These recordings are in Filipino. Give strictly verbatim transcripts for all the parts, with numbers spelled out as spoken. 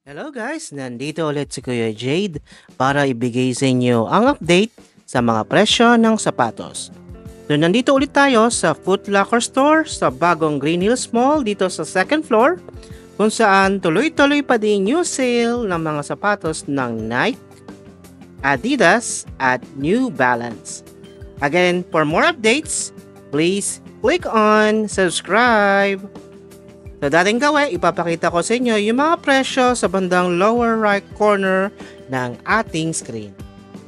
Hello guys! Nandito ulit si Kuya Jade para ibigay sa inyo ang update sa mga presyo ng sapatos. So nandito ulit tayo sa Foot Locker Store sa bagong Green Hills Mall dito sa second floor kung saan tuloy-tuloy pa din new sale ng mga sapatos ng Nike, Adidas at New Balance. Again, for more updates, please click on subscribe. Sa dating gawin, ipapakita ko sa inyo yung mga presyo sa bandang lower right corner ng ating screen.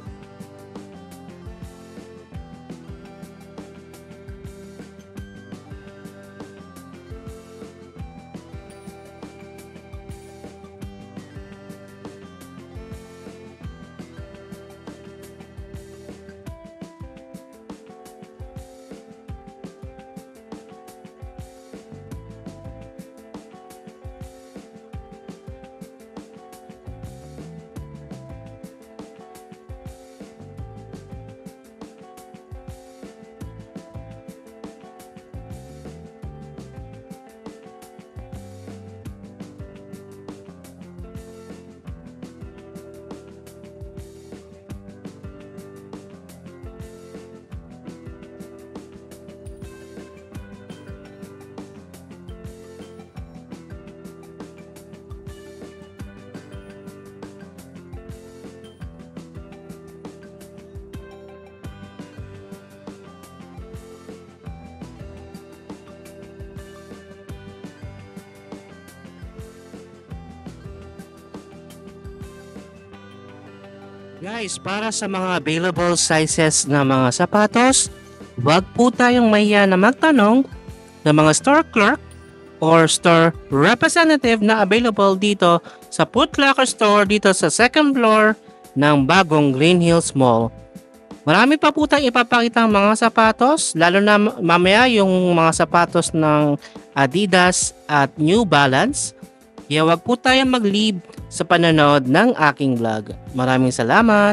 Guys, para sa mga available sizes ng mga sapatos, huwag po tayong mahiya na magtanong ng mga store clerk or store representative na available dito sa Foot Locker Store dito sa second floor ng bagong Green Hills Mall. Marami pa po tayong ipapakita ang mga sapatos, lalo na mamaya yung mga sapatos ng Adidas at New Balance. Kaya wag po tayong mag-leave sa panonood ng aking vlog. Maraming salamat!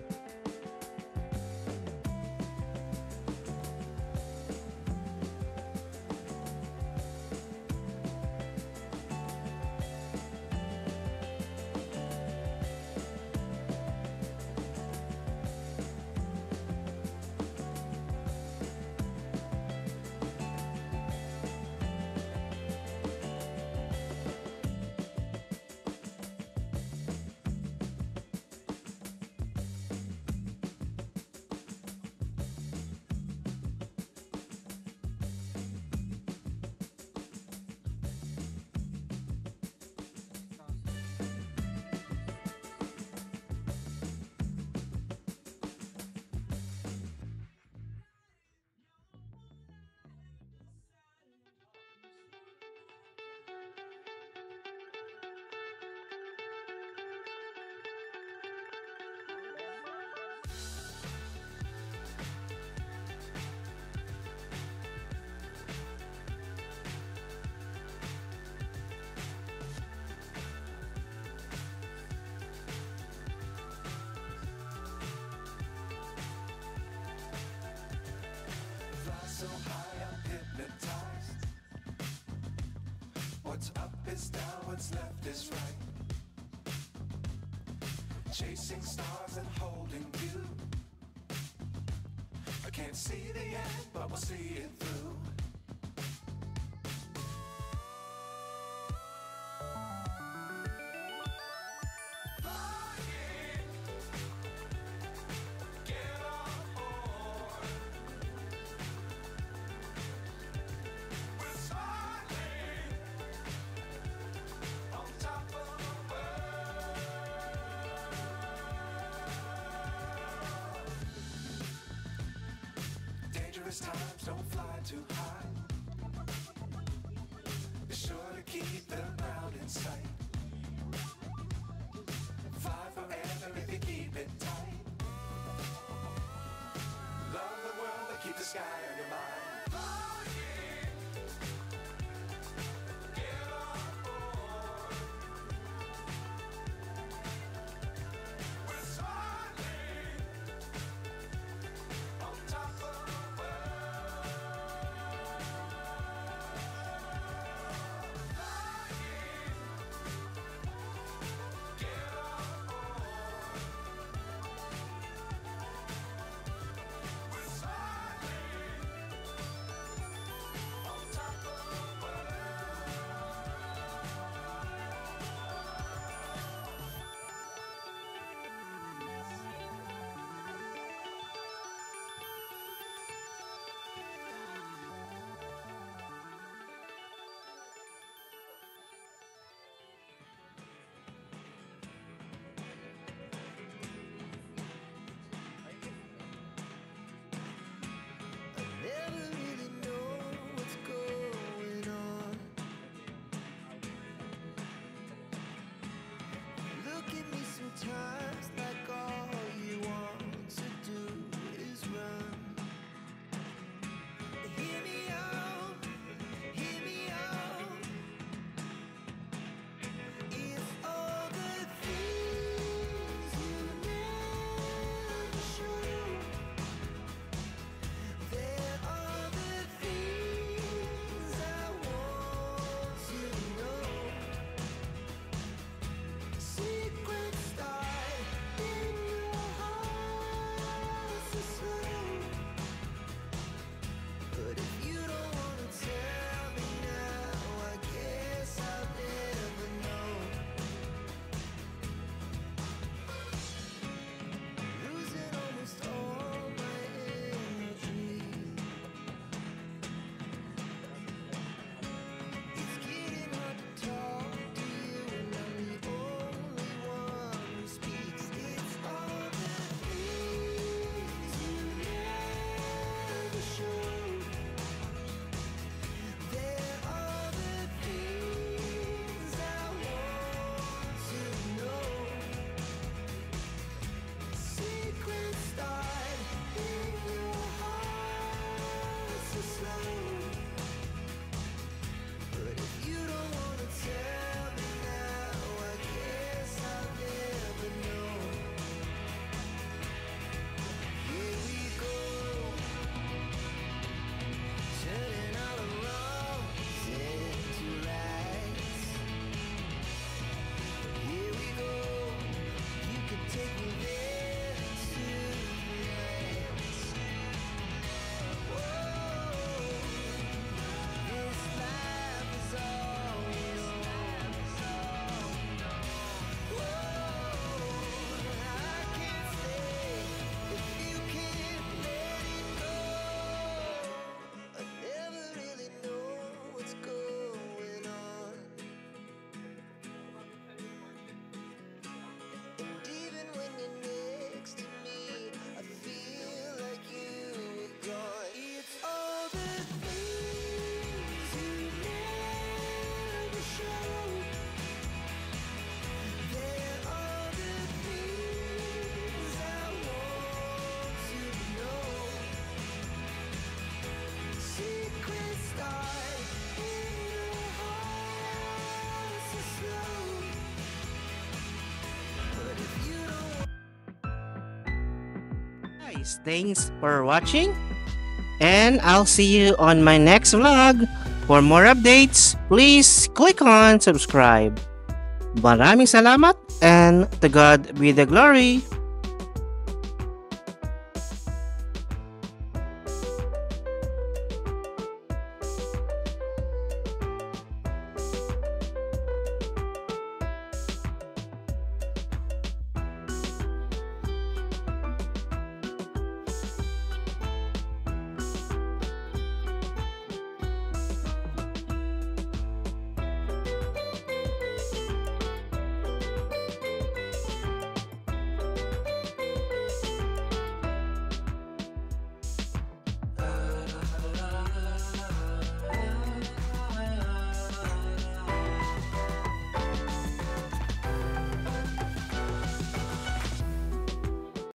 So high, I'm hypnotized. What's up is down, what's left is right. Chasing stars and holding you. I can't see the end, but we'll see it through. Dangerous times don't fly too high. Be sure to keep the ground in sight. Fly forever if you keep it tight. Love the world but keep the sky on your mind. guys, thanks for watching. And I'll see you on my next vlog. For more updates, please click on subscribe. Maraming salamat and to God be the glory.